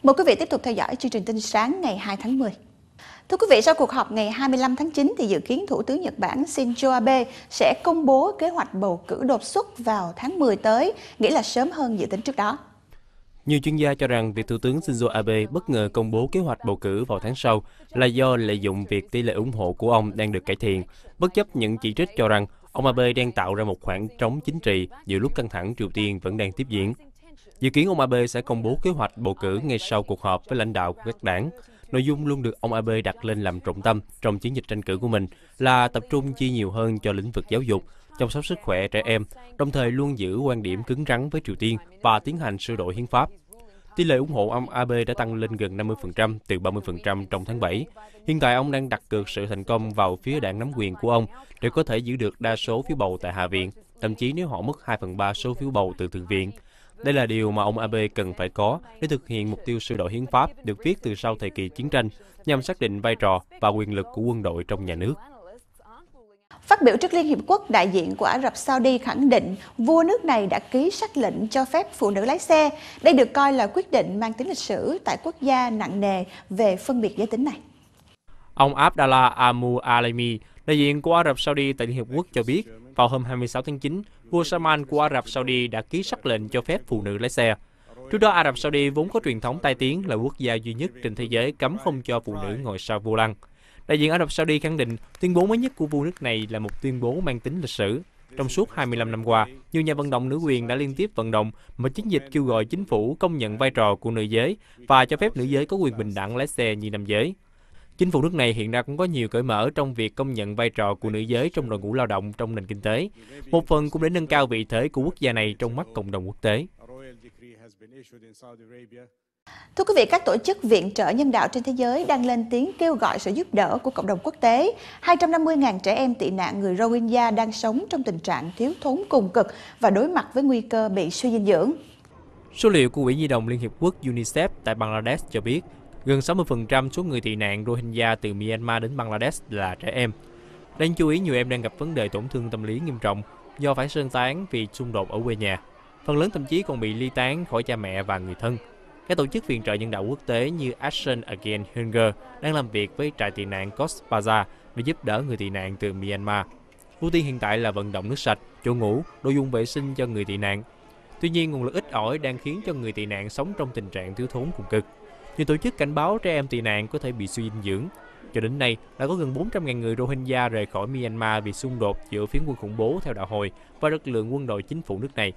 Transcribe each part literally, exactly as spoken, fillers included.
Mời quý vị tiếp tục theo dõi chương trình tin sáng ngày hai tháng mười. Thưa quý vị, sau cuộc họp ngày hai mươi lăm tháng chín thì dự kiến Thủ tướng Nhật Bản Shinzo Abe sẽ công bố kế hoạch bầu cử đột xuất vào tháng mười tới, nghĩa là sớm hơn dự tính trước đó. Nhiều chuyên gia cho rằng việc Thủ tướng Shinzo Abe bất ngờ công bố kế hoạch bầu cử vào tháng sau là do lợi dụng việc tỷ lệ ủng hộ của ông đang được cải thiện, bất chấp những chỉ trích cho rằng ông Abe đang tạo ra một khoảng trống chính trị giữa lúc căng thẳng Triều Tiên vẫn đang tiếp diễn. Dự kiến ông Abe sẽ công bố kế hoạch bầu cử ngay sau cuộc họp với lãnh đạo của các đảng. Nội dung luôn được ông Abe đặt lên làm trọng tâm trong chiến dịch tranh cử của mình là tập trung chi nhiều hơn cho lĩnh vực giáo dục, chăm sóc sức khỏe trẻ em, đồng thời luôn giữ quan điểm cứng rắn với Triều Tiên và tiến hành sửa đổi hiến pháp. Tỷ lệ ủng hộ ông Abe đã tăng lên gần năm mươi phần trăm từ ba mươi phần trăm trong tháng bảy. Hiện tại ông đang đặt cược sự thành công vào phía đảng nắm quyền của ông để có thể giữ được đa số phiếu bầu tại Hạ viện, thậm chí nếu họ mất hai phần ba số phiếu bầu từ Thượng viện. Đây là điều mà ông Abe cần phải có để thực hiện mục tiêu sửa đổi hiến pháp được viết từ sau thời kỳ chiến tranh nhằm xác định vai trò và quyền lực của quân đội trong nhà nước. Phát biểu trước Liên Hiệp Quốc, đại diện của Ả Rập Saudi khẳng định vua nước này đã ký sắc lệnh cho phép phụ nữ lái xe. Đây được coi là quyết định mang tính lịch sử tại quốc gia nặng nề về phân biệt giới tính này. Ông Abdallah Al-Mualimi, đại diện của Ả Rập Saudi tại Liên Hiệp Quốc cho biết, vào hôm hai mươi sáu tháng chín, vua Salman của Ả Rập Saudi đã ký sắc lệnh cho phép phụ nữ lái xe. Trước đó, Ả Rập Saudi vốn có truyền thống tai tiếng là quốc gia duy nhất trên thế giới cấm không cho phụ nữ ngồi sau vô lăng. Đại diện Ả Rập Saudi khẳng định tuyên bố mới nhất của vua nước này là một tuyên bố mang tính lịch sử. Trong suốt hai mươi lăm năm qua, nhiều nhà vận động nữ quyền đã liên tiếp vận động một chiến dịch kêu gọi chính phủ công nhận vai trò của nữ giới và cho phép nữ giới có quyền bình đẳng lái xe như nam giới. Chính phủ nước này hiện nay cũng có nhiều cởi mở trong việc công nhận vai trò của nữ giới trong đội ngũ lao động trong nền kinh tế, một phần cũng để nâng cao vị thế của quốc gia này trong mắt cộng đồng quốc tế. Thưa quý vị, các tổ chức viện trợ nhân đạo trên thế giới đang lên tiếng kêu gọi sự giúp đỡ của cộng đồng quốc tế. hai trăm năm mươi nghìn trẻ em tị nạn người Rohingya đang sống trong tình trạng thiếu thốn cùng cực và đối mặt với nguy cơ bị suy dinh dưỡng. Số liệu của Quỹ Nhi đồng Liên Hiệp Quốc UNICEF tại Bangladesh cho biết, gần sáu mươi phần trăm số người tị nạn Rohingya từ Myanmar đến Bangladesh là trẻ em. Đáng chú ý, nhiều em đang gặp vấn đề tổn thương tâm lý nghiêm trọng do phải sơ tán vì xung đột ở quê nhà. Phần lớn thậm chí còn bị ly tán khỏi cha mẹ và người thân. Các tổ chức viện trợ nhân đạo quốc tế như Action Against Hunger đang làm việc với trại tị nạn Cox's Bazar để giúp đỡ người tị nạn từ Myanmar. Ưu tiên hiện tại là vận động nước sạch, chỗ ngủ, đồ dùng vệ sinh cho người tị nạn. Tuy nhiên, nguồn lực ít ỏi đang khiến cho người tị nạn sống trong tình trạng thiếu thốn cùng cực. Nhiều tổ chức cảnh báo trẻ em tị nạn có thể bị suy dinh dưỡng. Cho đến nay, đã có gần bốn trăm nghìn người Rohingya rời khỏi Myanmar vì xung đột giữa phiến quân khủng bố theo đạo Hồi và lực lượng quân đội chính phủ nước này.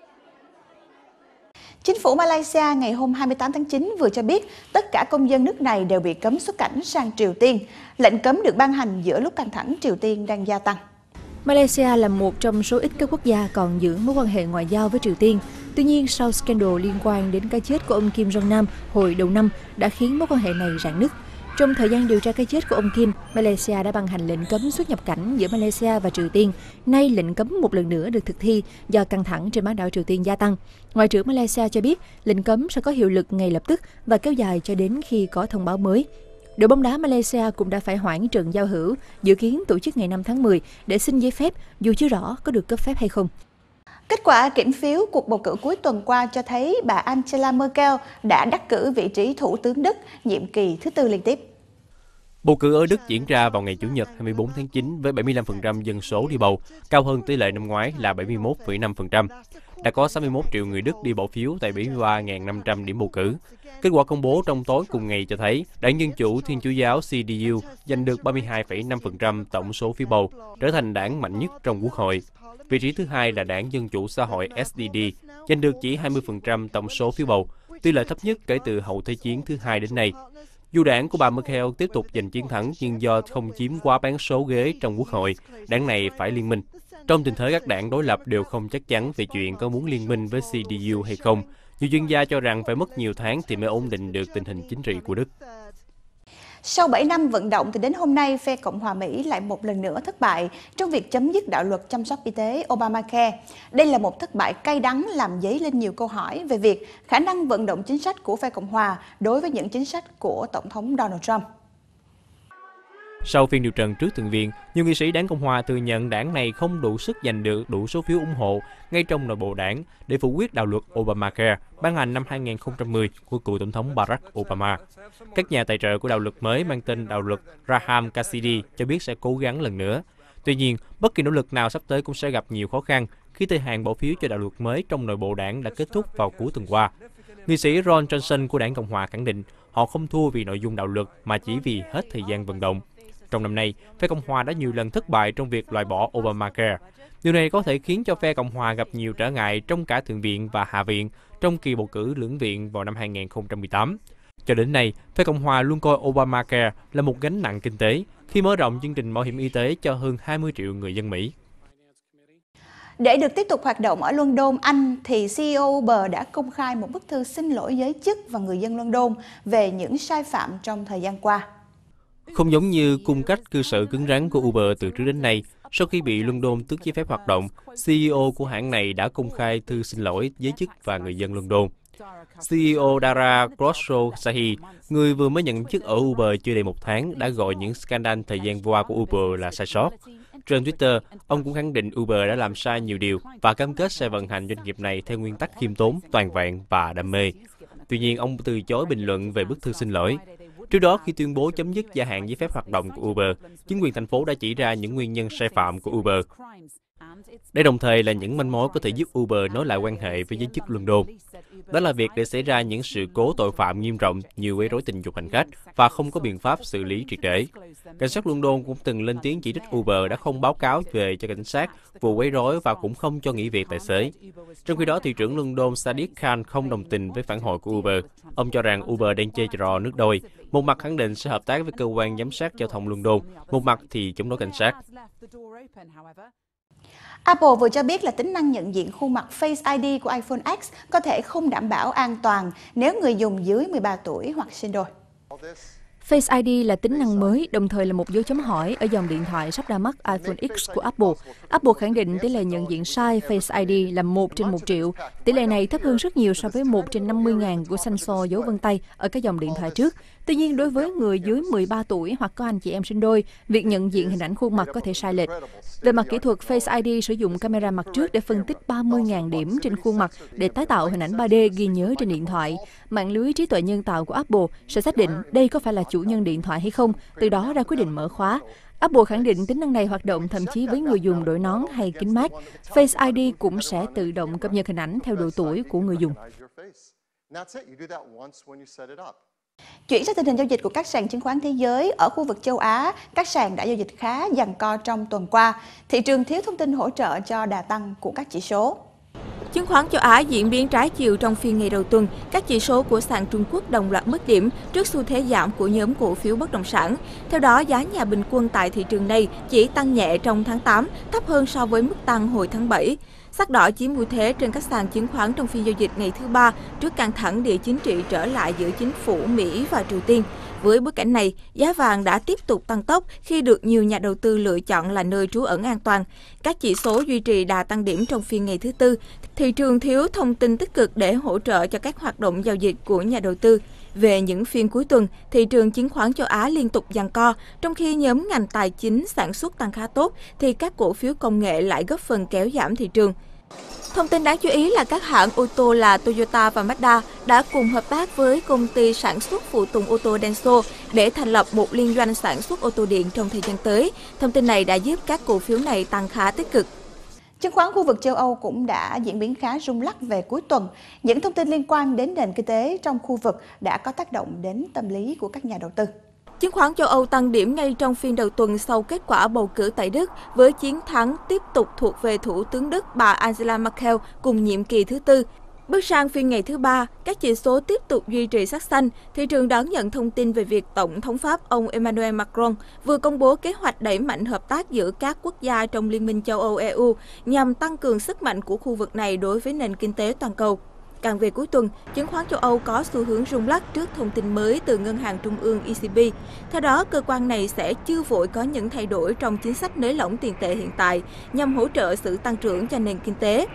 Chính phủ Malaysia ngày hôm hai mươi tám tháng chín vừa cho biết tất cả công dân nước này đều bị cấm xuất cảnh sang Triều Tiên. Lệnh cấm được ban hành giữa lúc căng thẳng Triều Tiên đang gia tăng. Malaysia là một trong số ít các quốc gia còn giữ mối quan hệ ngoại giao với Triều Tiên. Tuy nhiên, sau scandal liên quan đến cái chết của ông Kim Jong Nam hồi đầu năm đã khiến mối quan hệ này rạn nứt. Trong thời gian điều tra cái chết của ông Kim, Malaysia đã ban hành lệnh cấm xuất nhập cảnh giữa Malaysia và Triều Tiên. Nay, lệnh cấm một lần nữa được thực thi do căng thẳng trên bán đảo Triều Tiên gia tăng. Ngoại trưởng Malaysia cho biết lệnh cấm sẽ có hiệu lực ngay lập tức và kéo dài cho đến khi có thông báo mới. Đội bóng đá Malaysia cũng đã phải hoãn trận giao hữu, dự kiến tổ chức ngày năm tháng mười để xin giấy phép, dù chưa rõ có được cấp phép hay không. Kết quả kiểm phiếu cuộc bầu cử cuối tuần qua cho thấy bà Angela Merkel đã đắc cử vị trí Thủ tướng Đức nhiệm kỳ thứ tư liên tiếp. Bầu cử ở Đức diễn ra vào ngày Chủ nhật hai mươi bốn tháng chín với bảy mươi lăm phần trăm dân số đi bầu, cao hơn tỷ lệ năm ngoái là bảy mươi mốt phẩy năm phần trăm. Đã có sáu mươi mốt triệu người Đức đi bỏ phiếu tại bảy mươi ba nghìn năm trăm điểm bầu cử. Kết quả công bố trong tối cùng ngày cho thấy Đảng Dân Chủ Thiên Chúa Giáo xê đê u giành được ba mươi hai phẩy năm phần trăm tổng số phiếu bầu, trở thành đảng mạnh nhất trong Quốc hội. Vị trí thứ hai là Đảng Dân Chủ Xã hội ét đê đê, giành được chỉ hai mươi phần trăm tổng số phiếu bầu, tỷ lệ thấp nhất kể từ hậu Thế chiến thứ hai đến nay. Dù đảng của bà Merkel tiếp tục giành chiến thắng nhưng do không chiếm quá bán số ghế trong Quốc hội, đảng này phải liên minh. Trong tình thế các đảng đối lập đều không chắc chắn về chuyện có muốn liên minh với xê đê u hay không, nhiều chuyên gia cho rằng phải mất nhiều tháng thì mới ổn định được tình hình chính trị của Đức. Sau bảy năm vận động thì đến hôm nay, phe Cộng hòa Mỹ lại một lần nữa thất bại trong việc chấm dứt đạo luật chăm sóc y tế Obamacare. Đây là một thất bại cay đắng làm dấy lên nhiều câu hỏi về việc khả năng vận động chính sách của phe Cộng hòa đối với những chính sách của Tổng thống Donald Trump. Sau phiên điều trần trước Thượng viện, nhiều nghị sĩ đảng Cộng hòa thừa nhận đảng này không đủ sức giành được đủ số phiếu ủng hộ ngay trong nội bộ đảng để phủ quyết đạo luật Obamacare ban hành năm hai nghìn không trăm mười của cựu tổng thống Barack Obama. Các nhà tài trợ của đạo luật mới mang tên đạo luật Graham Cassidy cho biết sẽ cố gắng lần nữa. Tuy nhiên, bất kỳ nỗ lực nào sắp tới cũng sẽ gặp nhiều khó khăn khi thời hạn bỏ phiếu cho đạo luật mới trong nội bộ đảng đã kết thúc vào cuối tuần qua. Nghị sĩ Ron Johnson của đảng Cộng hòa khẳng định họ không thua vì nội dung đạo luật mà chỉ vì hết thời gian vận động. Trong năm nay, phe Cộng hòa đã nhiều lần thất bại trong việc loại bỏ Obamacare. Điều này có thể khiến cho phe Cộng hòa gặp nhiều trở ngại trong cả Thượng viện và Hạ viện trong kỳ bầu cử lưỡng viện vào năm hai nghìn không trăm mười tám. Cho đến nay, phe Cộng hòa luôn coi Obamacare là một gánh nặng kinh tế khi mở rộng chương trình bảo hiểm y tế cho hơn hai mươi triệu người dân Mỹ. Để được tiếp tục hoạt động ở London, Anh, thì xê e ô Uber đã công khai một bức thư xin lỗi giới chức và người dân London về những sai phạm trong thời gian qua. Không giống như cung cách cư xử cứng rắn của Uber từ trước đến nay, sau khi bị London tước giấy phép hoạt động, xê e ô của hãng này đã công khai thư xin lỗi giới chức và người dân London. xê e ô Dara Khosrowshahi, người vừa mới nhận chức ở Uber chưa đầy một tháng, đã gọi những scandal thời gian qua của Uber là sai sót. Trên Twitter, ông cũng khẳng định Uber đã làm sai nhiều điều và cam kết sẽ vận hành doanh nghiệp này theo nguyên tắc khiêm tốn, toàn vẹn và đam mê. Tuy nhiên, ông từ chối bình luận về bức thư xin lỗi. Trước đó, khi tuyên bố chấm dứt gia hạn giấy phép hoạt động của Uber, chính quyền thành phố đã chỉ ra những nguyên nhân sai phạm của Uber. Đây đồng thời là những manh mối có thể giúp Uber nối lại quan hệ với giới chức London. Đó là việc để xảy ra những sự cố tội phạm nghiêm trọng như quấy rối tình dục hành khách và không có biện pháp xử lý triệt để. Cảnh sát London cũng từng lên tiếng chỉ trích Uber đã không báo cáo về cho cảnh sát vụ quấy rối và cũng không cho nghỉ việc tài xế. Trong khi đó, thị trưởng London Sadiq Khan không đồng tình với phản hồi của Uber. Ông cho rằng Uber đang chơi trò nước đôi. Một mặt khẳng định sẽ hợp tác với cơ quan giám sát giao thông London, một mặt thì chống đối cảnh sát. Apple vừa cho biết là tính năng nhận diện khuôn mặt Face i đê của iPhone X có thể không đảm bảo an toàn nếu người dùng dưới mười ba tuổi hoặc sinh đôi. Face i đê là tính năng mới, đồng thời là một dấu chấm hỏi ở dòng điện thoại sắp ra mắt iPhone X của Apple. Apple khẳng định tỷ lệ nhận diện sai Face i đê là một trên một triệu. Tỷ lệ này thấp hơn rất nhiều so với một trên năm mươi nghìn của sensor dấu vân tay ở các dòng điện thoại trước. Tuy nhiên, đối với người dưới mười ba tuổi hoặc có anh chị em sinh đôi, việc nhận diện hình ảnh khuôn mặt có thể sai lệch. Về mặt kỹ thuật, Face i đê sử dụng camera mặt trước để phân tích ba mươi nghìn điểm trên khuôn mặt để tái tạo hình ảnh ba D ghi nhớ trên điện thoại. Mạng lưới trí tuệ nhân tạo của Apple sẽ xác định đây có phải là chủ nhân điện thoại hay không, từ đó ra quyết định mở khóa. Apple khẳng định tính năng này hoạt động thậm chí với người dùng đội nón hay kính mát. Face i đê cũng sẽ tự động cập nhật hình ảnh theo độ tuổi của người dùng. Chuyển sang tình hình giao dịch của các sàn chứng khoán thế giới, ở khu vực châu Á, các sàn đã giao dịch khá giằng co trong tuần qua. Thị trường thiếu thông tin hỗ trợ cho đà tăng của các chỉ số. Chứng khoán châu Á diễn biến trái chiều trong phiên ngày đầu tuần. Các chỉ số của sàn Trung Quốc đồng loạt mất điểm trước xu thế giảm của nhóm cổ phiếu bất động sản. Theo đó, giá nhà bình quân tại thị trường này chỉ tăng nhẹ trong tháng tám, thấp hơn so với mức tăng hồi tháng bảy. Sắc đỏ chiếm ưu thế trên các sàn chứng khoán trong phiên giao dịch ngày thứ ba trước căng thẳng địa chính trị trở lại giữa chính phủ Mỹ và Triều Tiên. Với bối cảnh này, giá vàng đã tiếp tục tăng tốc khi được nhiều nhà đầu tư lựa chọn là nơi trú ẩn an toàn. Các chỉ số duy trì đà tăng điểm trong phiên ngày thứ tư. Thị trường thiếu thông tin tích cực để hỗ trợ cho các hoạt động giao dịch của nhà đầu tư. Về những phiên cuối tuần, thị trường chứng khoán châu Á liên tục giằng co, trong khi nhóm ngành tài chính sản xuất tăng khá tốt, thì các cổ phiếu công nghệ lại góp phần kéo giảm thị trường. Thông tin đáng chú ý là các hãng ô tô là Toyota và Mazda đã cùng hợp tác với công ty sản xuất phụ tùng ô tô Denso để thành lập một liên doanh sản xuất ô tô điện trong thời gian tới. Thông tin này đã giúp các cổ phiếu này tăng khá tích cực. Chứng khoán khu vực châu Âu cũng đã diễn biến khá rung lắc về cuối tuần. Những thông tin liên quan đến nền kinh tế trong khu vực đã có tác động đến tâm lý của các nhà đầu tư. Chứng khoán châu Âu tăng điểm ngay trong phiên đầu tuần sau kết quả bầu cử tại Đức, với chiến thắng tiếp tục thuộc về Thủ tướng Đức bà Angela Merkel cùng nhiệm kỳ thứ tư. Bước sang phiên ngày thứ ba, các chỉ số tiếp tục duy trì sắc xanh. Thị trường đón nhận thông tin về việc Tổng thống Pháp ông Emmanuel Macron vừa công bố kế hoạch đẩy mạnh hợp tác giữa các quốc gia trong Liên minh châu Âu E U nhằm tăng cường sức mạnh của khu vực này đối với nền kinh tế toàn cầu. Càng về cuối tuần, chứng khoán châu Âu có xu hướng rung lắc trước thông tin mới từ Ngân hàng Trung ương E C B. Theo đó, cơ quan này sẽ chưa vội có những thay đổi trong chính sách nới lỏng tiền tệ hiện tại nhằm hỗ trợ sự tăng trưởng cho nền kinh tế.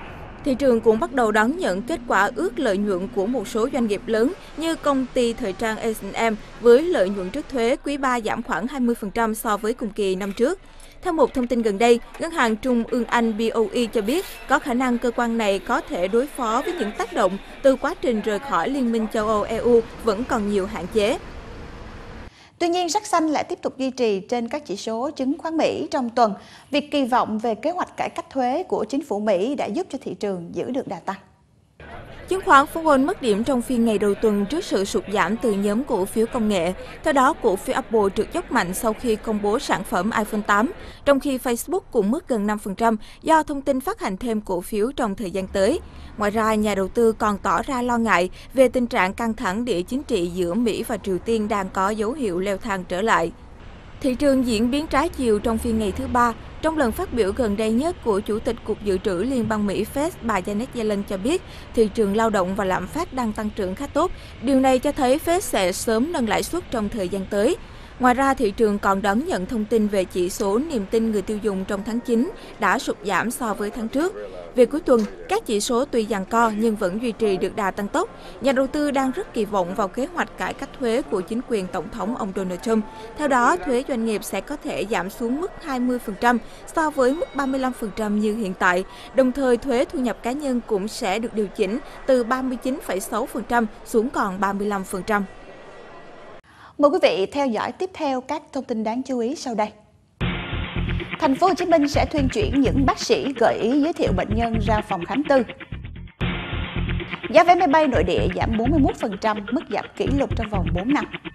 Thị trường cũng bắt đầu đón nhận kết quả ước lợi nhuận của một số doanh nghiệp lớn như công ty thời trang H and M với lợi nhuận trước thuế quý ba giảm khoảng hai mươi phần trăm so với cùng kỳ năm trước. Theo một thông tin gần đây, Ngân hàng Trung ương Anh B O E cho biết có khả năng cơ quan này có thể đối phó với những tác động từ quá trình rời khỏi Liên minh châu Âu E U vẫn còn nhiều hạn chế. Tuy nhiên, sắc xanh lại tiếp tục duy trì trên các chỉ số chứng khoán Mỹ trong tuần. Việc kỳ vọng về kế hoạch cải cách thuế của chính phủ Mỹ đã giúp cho thị trường giữ được đà tăng. Chứng khoán phố Wall mất điểm trong phiên ngày đầu tuần trước sự sụt giảm từ nhóm cổ phiếu công nghệ. Theo đó, cổ phiếu Apple trượt dốc mạnh sau khi công bố sản phẩm iPhone tám, trong khi Facebook cũng mất gần năm phần trăm do thông tin phát hành thêm cổ phiếu trong thời gian tới. Ngoài ra, nhà đầu tư còn tỏ ra lo ngại về tình trạng căng thẳng địa chính trị giữa Mỹ và Triều Tiên đang có dấu hiệu leo thang trở lại. Thị trường diễn biến trái chiều trong phiên ngày thứ ba. Trong lần phát biểu gần đây nhất của Chủ tịch Cục Dự trữ Liên bang Mỹ Fed, bà Janet Yellen cho biết thị trường lao động và lạm phát đang tăng trưởng khá tốt. Điều này cho thấy Fed sẽ sớm nâng lãi suất trong thời gian tới. Ngoài ra, thị trường còn đón nhận thông tin về chỉ số niềm tin người tiêu dùng trong tháng chín đã sụt giảm so với tháng trước. Về cuối tuần, các chỉ số tuy giằng co nhưng vẫn duy trì được đà tăng tốc. Nhà đầu tư đang rất kỳ vọng vào kế hoạch cải cách thuế của chính quyền Tổng thống ông Donald Trump. Theo đó, thuế doanh nghiệp sẽ có thể giảm xuống mức hai mươi phần trăm so với mức ba mươi lăm phần trăm như hiện tại. Đồng thời, thuế thu nhập cá nhân cũng sẽ được điều chỉnh từ ba mươi chín phẩy sáu phần trăm xuống còn ba mươi lăm phần trăm. Mời quý vị theo dõi tiếp theo các thông tin đáng chú ý sau đây. Thành phố Hồ Chí Minh sẽ thuyên chuyển những bác sĩ gợi ý giới thiệu bệnh nhân ra phòng khám tư. Giá vé máy bay nội địa giảm bốn mươi mốt phần trăm, mức giảm kỷ lục trong vòng bốn năm.